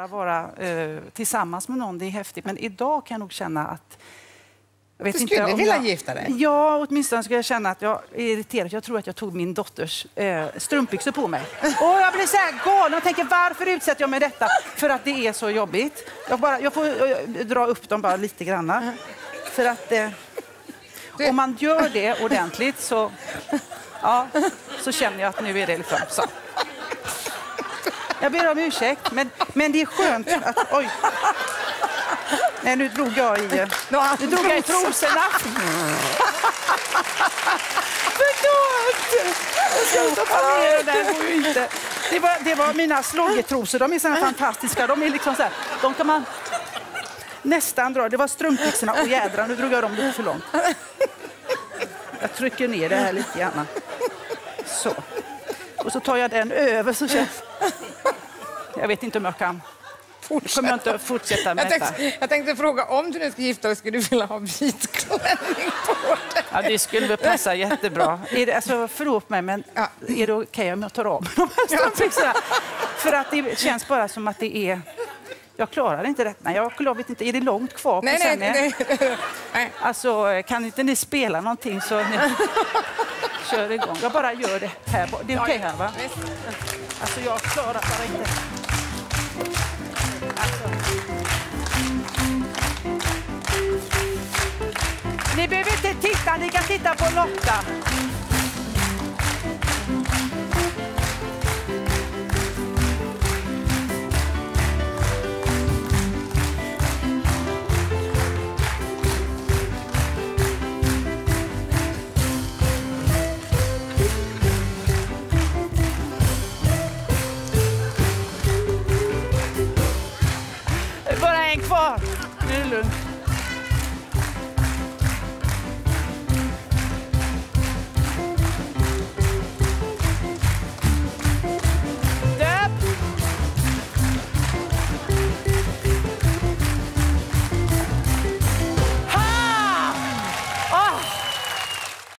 bara vara tillsammans med någon, det är häftigt. Men idag kan jag nog känna att... Jag vet du inte skulle om vilja gifta dig? Ja, åtminstone skulle jag känna att jag är irriterad. Jag tror att jag tog min dotters strumpbyxor på mig. Och jag blir så här galen och tänker, varför utsätter jag mig detta? För att det är så jobbigt. Jag får dra upp dem bara lite grann. För att om man gör det ordentligt så känner jag att nu är det liksom så. Jag ber om ursäkt, men det är skönt att... Oj. Nej, nu drog jag i trosorna. Förlåt! Jag ska stoppa ner det där, går ju inte. Det var mina sloggetrosor, de är så fantastiska. De är liksom så här, de kan man nästan dra. Det var strumpbyxorna och jädrar, nu drog jag dem lite för långt. Jag trycker ner det här lite grann. Så. Och så tar jag den över så känns... Jag vet inte om jag kan... Kommer jag inte fortsätta med detta. Jag tänkte fråga, om du nu ska gifta dig, skulle du vilja ha vit klänning på dig? Ja, det skulle väl passa jättebra. Alltså, förlåt mig, men är det okej om jag tar av de här strumpbyxorna? För att det känns bara som att det är... Jag klarar inte det. Nej, jag vet inte. Är det långt kvar på nej. Alltså, kan inte ni spela någonting så ni kör igång? Jag bara gör det här. Det är okej här, va? Alltså, jag klarar bara inte... Alltså. Ni behöver inte titta, ni kan titta på Lotta. Bara en kvar. Nu är det lugnt.